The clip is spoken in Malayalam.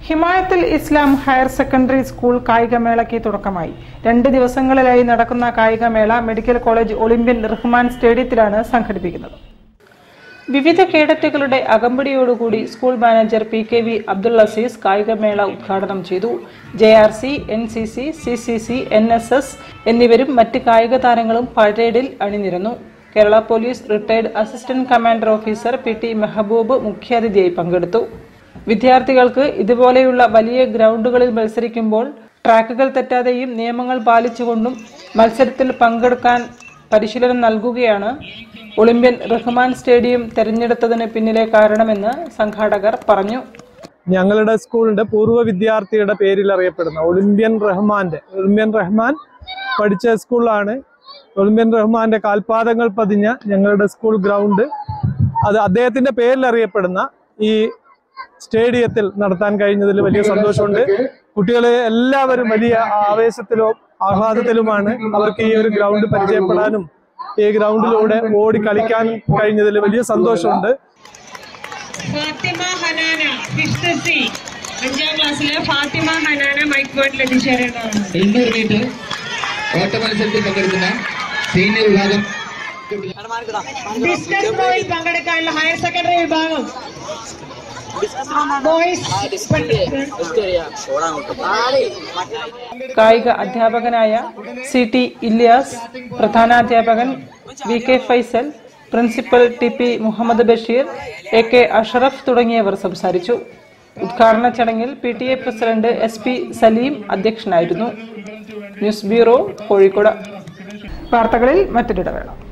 Himayathul Islam higher secondary school കായികമേളയ്ക്ക് തുടക്കമായി. 2 ദിവസങ്ങളിലായി നടക്കുന്ന കായികമേള മെഡിക്കൽ കോളേജ് ഒളിമ്പ്യൻ റഹ്മാൻ സ്റ്റേഡിയത്തിലാണ് സംഘടിപ്പിക്കുന്നത്. വിവിധ കേഡറ്റുകളുടെ അകമ്പടിയോടുകൂടി school manager PKV Abdul Aziz കായികമേള ഉദ്ഘാടനം ചെയ്തു. JRC, NCC, CCC, NSS എന്നിവരും മറ്റ് കായിക താരങ്ങളും പരേഡിൽ അണിനിരന്നു. Kerala police retired assistant commander officer PT Mehboob മുഖ്യാതിഥിയായി പങ്കെടുത്തു. വിദ്യാർത്ഥികൾക്ക് ഇതുപോലെയുള്ള വലിയ ഗ്രൗണ്ടുകളിൽ മത്സരിക്കുമ്പോൾ ട്രാക്കുകൾ തെറ്റാതെയും നിയമങ്ങൾ പാലിച്ചുകൊണ്ടും മത്സരത്തിൽ പങ്കെടുക്കാൻ പരിശീലനം നൽകുകയാണ് ഒളിമ്പ്യൻ റഹ്മാൻ സ്റ്റേഡിയം തെരഞ്ഞെടുത്തതിന് പിന്നിലെ കാരണമെന്ന് സംഘാടകർ പറഞ്ഞു. ഞങ്ങളുടെ സ്കൂളിന്റെ പൂർവ്വ വിദ്യാർത്ഥിയുടെ പേരിൽ അറിയപ്പെടുന്ന ഒളിമ്പ്യൻ റഹ്മാൻ പഠിച്ച സ്കൂളാണ്. ഒളിമ്പ്യൻ റഹ്മാന്റെ കാൽപാദങ്ങൾ പതിഞ്ഞ ഞങ്ങളുടെ സ്കൂൾ ഗ്രൗണ്ട് അത് അദ്ദേഹത്തിന്റെ പേരിൽ അറിയപ്പെടുന്ന ഈ സ്റ്റേഡിയത്തിൽ നടത്താൻ കഴിഞ്ഞതിൽ വലിയ സന്തോഷമുണ്ട്. കുട്ടികളെ എല്ലാവരും വലിയ ആവേശത്തിലും ആഹ്ലാദത്തിലുമാണ്. അവർക്ക് ഈ ഒരു ഗ്രൗണ്ട് പരിചയപ്പെടാനും ഈ ഗ്രൗണ്ടിലൂടെ ഓടി കളിക്കാനും കഴിഞ്ഞതിൽ വലിയ സന്തോഷമുണ്ട്. ഫാത്തിമ ഹനാന 5th C 5ാം ക്ലാസ്സിലെ ഫാത്തിമ ഹനാന മൈക്ക് പോയിന്റിൽ എത്തിച്ചേരേണ്ടതാണ്. 200 മീറ്റർ ഓട്ട മത്സരത്തിൽ പങ്കെടുക്കുന്ന സീനിയർ വിഭാഗം ഡിസ്റ്റൻസ് ത്രോയിൽ പങ്കെടുക്കാനുള്ള ഹയർ സെക്കൻഡറി വിഭാഗം കായിക അധ്യാപകനായ CT ഇല്യാസ്, പ്രധാനാധ്യാപകൻ VK Faisal, principal TP Muhammad Basheer, AK Ashraf തുടങ്ങിയവർ സംസാരിച്ചു. ഉദ്ഘാടന ചടങ്ങിൽ PTA പ്രസിഡന്റ് SP സലീം അധ്യക്ഷനായിരുന്നു. News bureau, Kozhikode. വാർത്തകളിൽ മറ്റൊരിടവേള.